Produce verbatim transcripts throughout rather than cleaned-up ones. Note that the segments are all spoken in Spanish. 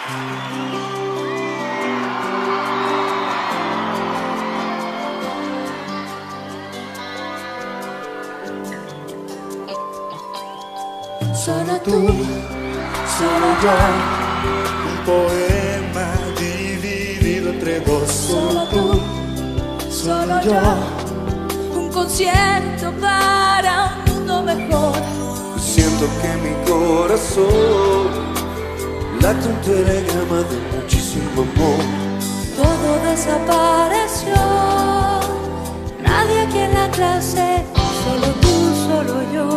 Solo tú, solo yo, un poema dividido entre dos. Solo tú, solo yo, un concierto para un mundo mejor. Siento que mi corazón late un telegrama de muchísimo amor. Todo desapareció, nadie aquí en la clase, solo tú, solo yo.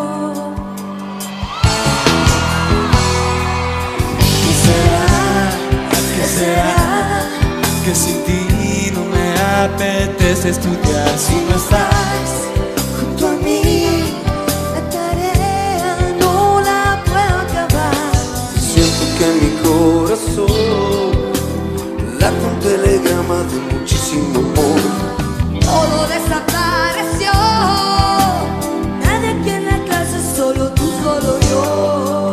¿Qué será? Que sin ti no me apetece estudiar. Si no estás junto a mí, la tarea no la puedo acabar. siento que en mi corazón late un telegrama de muchísimo amor. Todo desapareció, nadie aquí en la clase, solo tú, solo yo.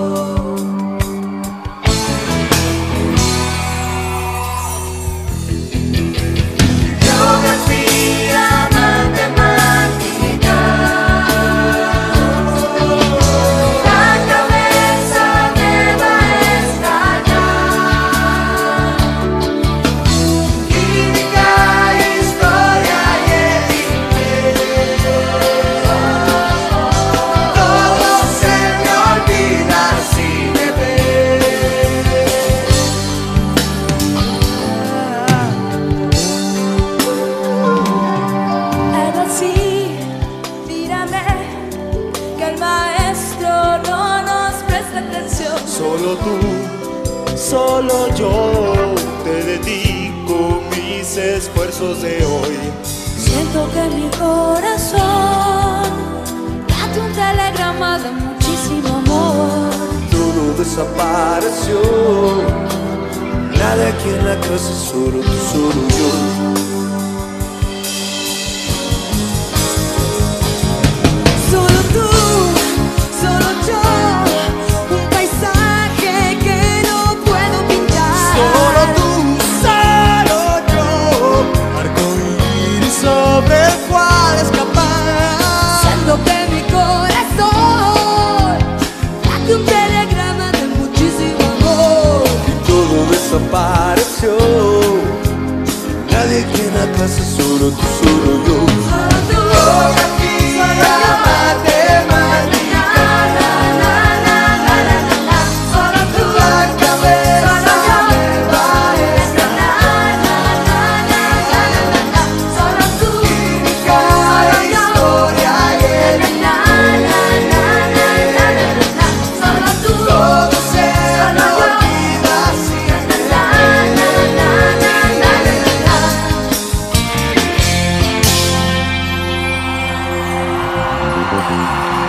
Solo tú, solo yo, te dedico mis esfuerzos de hoy. Siento que en mi corazón late un telegrama de muchísimo amor. Todo desapareció, nada aquí en la clase, solo tú, solo yo. Desapareció, nadie aquí en la clase, solo tú, solo yo. Solo tú, Geografía, matemática, solo tú, la cabeza me va a estallar. solo tú, Química, historia y el solo tú, todo se me olvida sin la,